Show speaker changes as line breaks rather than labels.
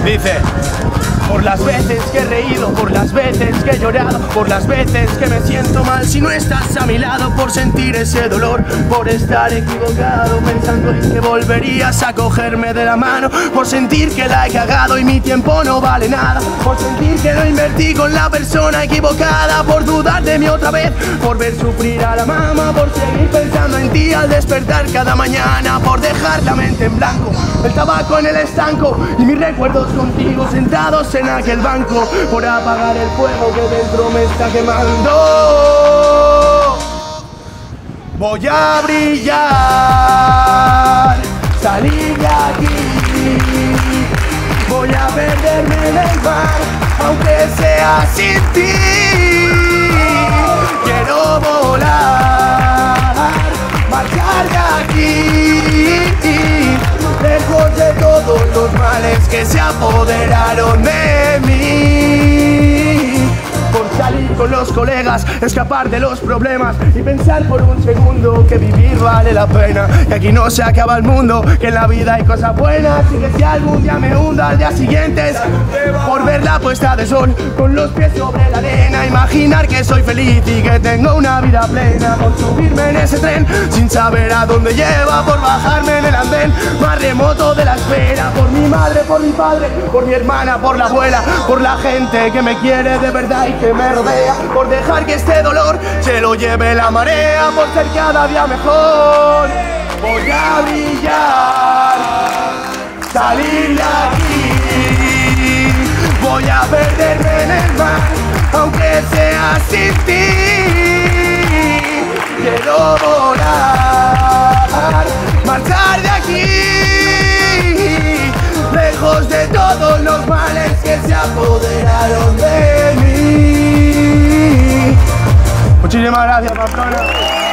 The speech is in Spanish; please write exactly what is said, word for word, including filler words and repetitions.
Dice: por las veces que he reído, por las veces que he llorado, por las veces que me siento mal si no estás a mi lado, por sentir ese dolor, por estar equivocado pensando en que volverías a cogerme de la mano, por sentir que la he cagado y mi tiempo no vale nada, por sentir que lo invertí con la persona equivocada, por dudar de mí otra vez, por ver sufrir a la mamá, por seguir pensando en ti al despertar cada mañana, por dejar la mente en blanco, el tabaco en el estanco y mis recuerdos contigo sentados en aquel banco, por apagar el fuego que dentro me está quemando. Voy a brillar, salir de aquí, voy a perderme en el mar, aunque sea sin ti. Quiero volar, marchar de aquí, lejos de todos los males que se apoderaron de mí, por salir con los colegas, escapar de los problemas y pensar por un segundo que vivir vale la pena, que aquí no se acaba el mundo, que en la vida hay cosas buenas y que si algún día me hunda al día siguiente es por ver la puesta de sol con los pies sobre la arena, imaginar que soy feliz y que tengo una vida plena, por subirme en ese tren sin saber a dónde lleva, por bajarme en el andén más remoto de la espera, por mi madre, por mi padre, por mi hermana, por la abuela, por la gente que me quiere de verdad y que me rodea, por dejar que este dolor se lo lleve la marea, por ser cada día mejor. Voy a brillar, salir de aquí, voy a perderme en el mar, aunque sea sin ti. Quiero volar, marchar de aquí, lejos de todos los males que se apoderaron de mí. Muchísimas gracias, Pamplona.